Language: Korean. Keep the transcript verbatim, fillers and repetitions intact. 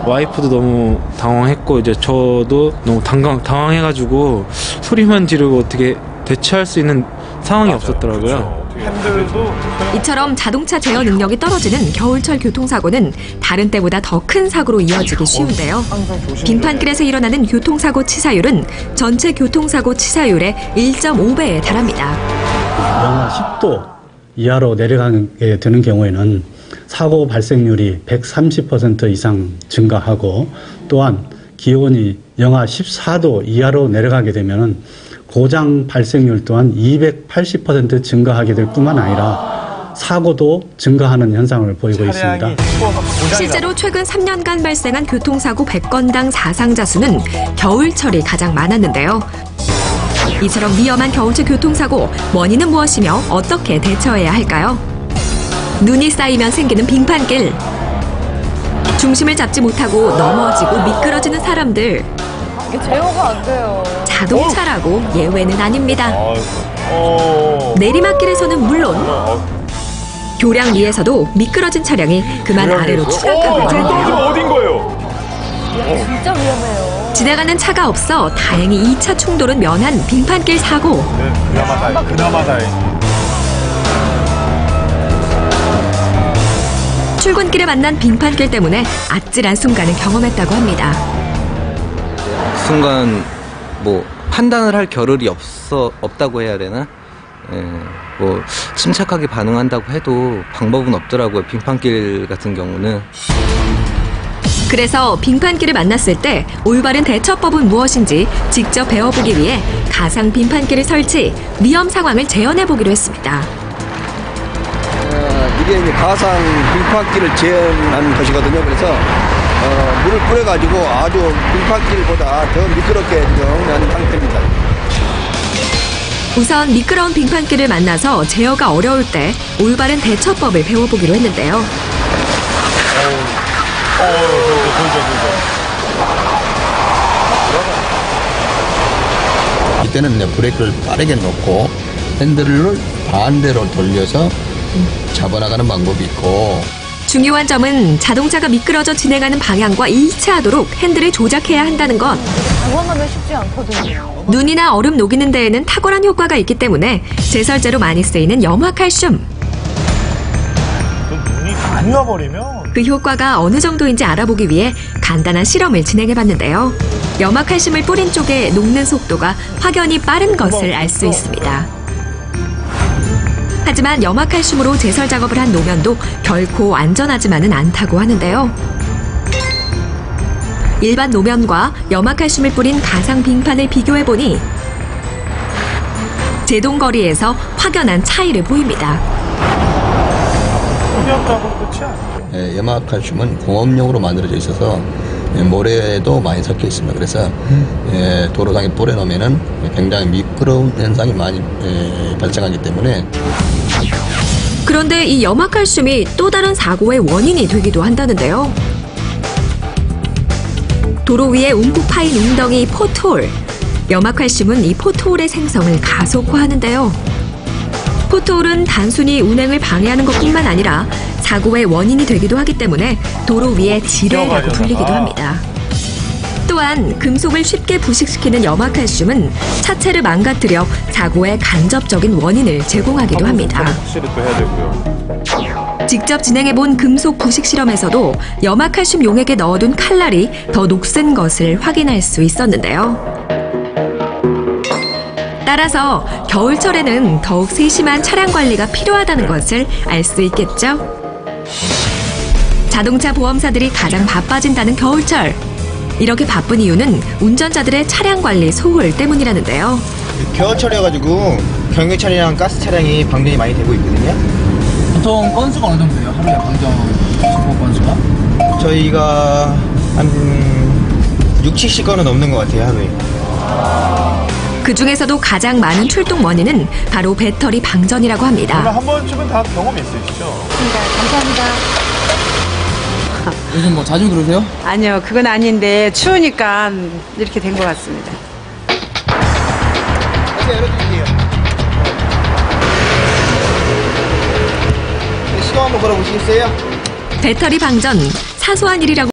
와이프도 너무 당황했고 이제 저도 너무 당황, 당황해가지고 소리만 지르고 어떻게 대처할 수 있는 상황이 맞아요. 없었더라고요. 핸들도 이처럼 자동차 제어 능력이 떨어지는 겨울철 교통사고는 다른 때보다 더 큰 사고로 이어지기 쉬운데요. 빙판길에서 일어나는 교통사고 치사율은 전체 교통사고 치사율의 일 점 오 배에 달합니다. 영하 십 도 이하로 내려가게 되는 경우에는 사고 발생률이 백삼십 퍼센트 이상 증가하고, 또한 기온이 영하 십사 도 이하로 내려가게 되면 고장 발생률 또한 이백팔십 퍼센트 증가하게 될 뿐만 아니라 사고도 증가하는 현상을 보이고 있습니다. 실제로 최근 삼 년간 발생한 교통사고 백 건당 사상자 수는 겨울철이 가장 많았는데요. 이처럼 위험한 겨울철 교통사고, 원인은 무엇이며 어떻게 대처해야 할까요? 눈이 쌓이면 생기는 빙판길. 중심을 잡지 못하고 넘어지고 미끄러지는 사람들. 이게 제어가 안 돼요. 자동차라고 예외는 아닙니다. 어... 내리막길에서는 물론 교량 위에서도 미끄러진 차량이 그만 아래로 추락하고 지금 떨어지면 어딘 거예요? 야, 진짜 위험해요. 지나가는 차가 없어 다행히 이 차 충돌은 면한 빙판길 사고. 네, 그나마 다행, 그나마 다행. 출근길에 만난 빙판길 때문에 아찔한 순간을 경험했다고 합니다. 순간 뭐 판단을 할 겨를이 없어 없다고 해야 되나? 예, 뭐 침착하게 반응한다고 해도 방법은 없더라고요. 빙판길 같은 경우는. 그래서 빙판길을 만났을 때 올바른 대처법은 무엇인지 직접 배워보기 위해 가상 빙판길을 설치, 위험 상황을 재현해보기로 했습니다. 어, 이게 이제 가상 빙판길을 재현한 것이거든요. 그래서 어, 물을 뿌려가지고 아주 빙판길보다 더 미끄럽게 한 상태입니다. 우선 미끄러운 빙판길을 만나서 제어가 어려울 때 올바른 대처법을 배워보기로 했는데요. 어, 돌죠, 돌죠, 돌죠. 이때는 이제 브레이크를 빠르게 놓고 핸들을 반대로 돌려서 잡아나가는 방법이 있고, 중요한 점은 자동차가 미끄러져 진행하는 방향과 일치하도록 핸들을 조작해야 한다는 것. 당황하면 쉽지 않거든요. 눈이나 얼음 녹이는 데에는 탁월한 효과가 있기 때문에 제설제로 많이 쓰이는 염화칼슘. 눈이 많이 와버리면 그 효과가 어느 정도인지 알아보기 위해 간단한 실험을 진행해봤는데요. 염화칼슘을 뿌린 쪽에 녹는 속도가 확연히 빠른 것을 알 수 있습니다. 하지만 염화칼슘으로 제설 작업을 한 노면도 결코 안전하지만은 않다고 하는데요. 일반 노면과 염화칼슘을 뿌린 가상 빙판을 비교해보니 제동거리에서 확연한 차이를 보입니다. 흡연 작업 끝이 아니죠. 예, 염화칼슘은 공업용으로 만들어져 있어서 예, 모래도 많이 섞여 있습니다. 그래서 예, 도로상에 뿌려놓으면은 굉장히 미끄러운 현상이 많이 예, 발생하기 때문에. 그런데 이 염화칼슘이 또 다른 사고의 원인이 되기도 한다는데요. 도로 위에 움푹 파인 웅덩이 포트홀. 염화칼슘은 이 포트홀의 생성을 가속화하는데요. 포트홀은 단순히 운행을 방해하는 것뿐만 아니라 사고의 원인이 되기도 하기 때문에 도로 위의 지뢰라고 불리기도 합니다. 또한 금속을 쉽게 부식시키는 염화칼슘은 차체를 망가뜨려 사고의 간접적인 원인을 제공하기도 합니다. 확실히 또 해야 되고요. 직접 진행해본 금속 부식 실험에서도 염화칼슘 용액에 넣어둔 칼날이 더 녹슨 것을 확인할 수 있었는데요. 따라서 겨울철에는 더욱 세심한 차량 관리가 필요하다는 것을 알 수 있겠죠. 자동차 보험사들이 가장 바빠진다는 겨울철. 이렇게 바쁜 이유는 운전자들의 차량 관리 소홀 때문이라는데요. 겨울철이어가지고 경유 차량이랑 가스 차량이 방전이 많이 되고 있거든요. 보통 건수가 어느 정도 돼요? 하루에 방전 신고 건수가? 저희가 한 육, 칠십 건은 넘는 것 같아요, 하루에. 그 중에서도 가장 많은 출동 원인은 바로 배터리 방전이라고 합니다. 오늘 한 번쯤은 다 경험 있으시죠? 네, 감사합니다. 요즘 뭐 자주 그러세요? 아니요, 그건 아닌데 추우니까 이렇게 된 것 같습니다. 열어드릴게요. 시동 한번 걸어보시겠어요? 배터리 방전, 사소한 일이라고